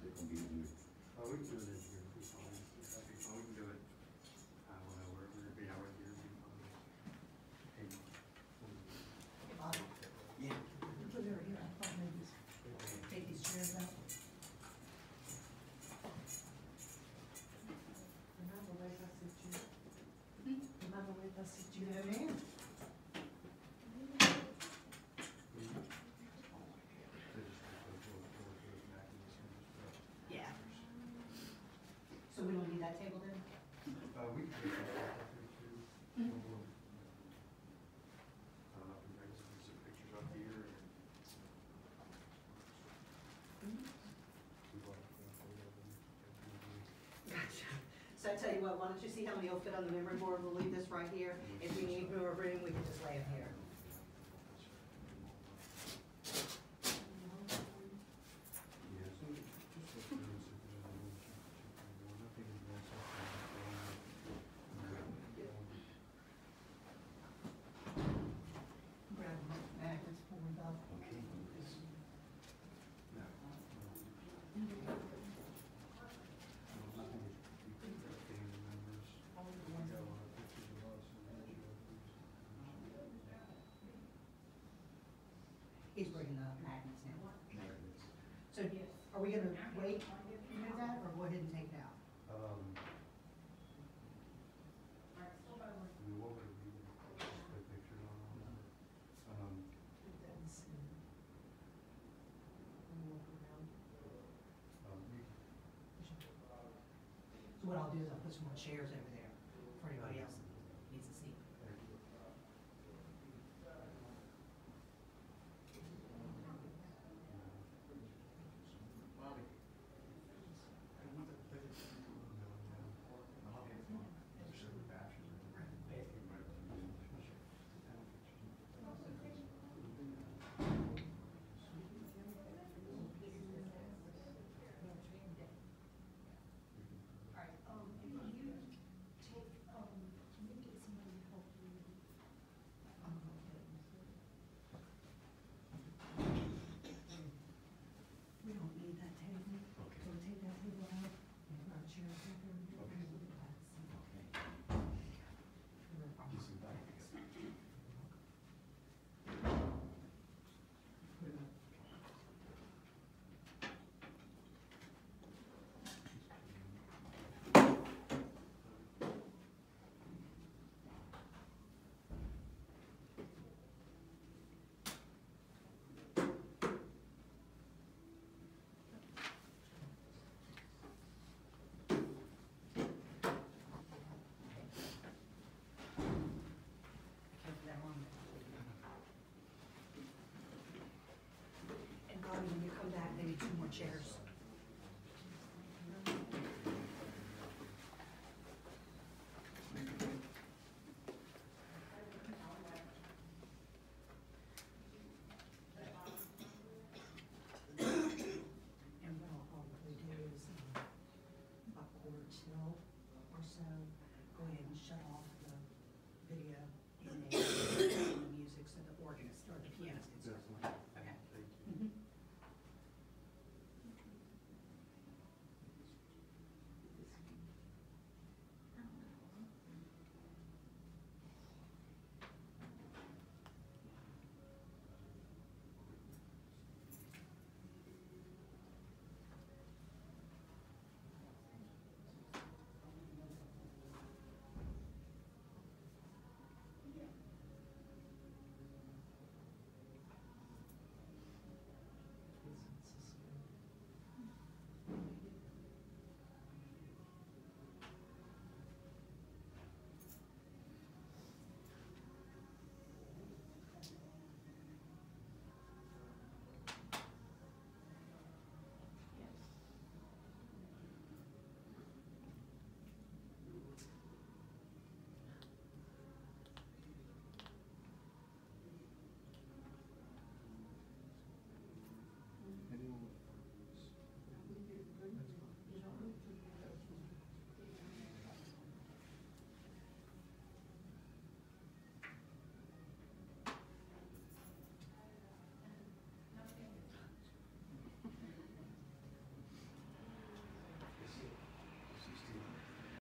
it gonna be in here? Oh, we can do it in here, it'll be fine. That'd be fine, we can do it, I don't know, wherever it'd be, right here, it'd be fine. Hey, Yeah. Put it over here, I thought maybe take these chairs out. Remember where I said you? Remember where I said you have in? Yeah. So we don't need that table then? we can do that up here too. I don't know if you guys can see pictures up here. Gotcha. So I tell you what, why don't you see how many will fit on the memory board? We'll leave this right here. If we need more room, we can just lay it here. Grab magnets for the. Okay. He's bringing up magnets now. Magnets. So are we gonna wait to do that or go ahead and take it out? What would it be? Just put pictures on all that. So what I'll do is I'll put some more chairs over there for anybody else that needs a seat. We don't need that table, so we'll take that table out and put our chairs over there. Okay. Just some back. And Bobby, when you come back, maybe two more chairs. And what I'll probably do is, about quarter till or so, go ahead and shut off the video and then the music so the organist or the pianist can start playing.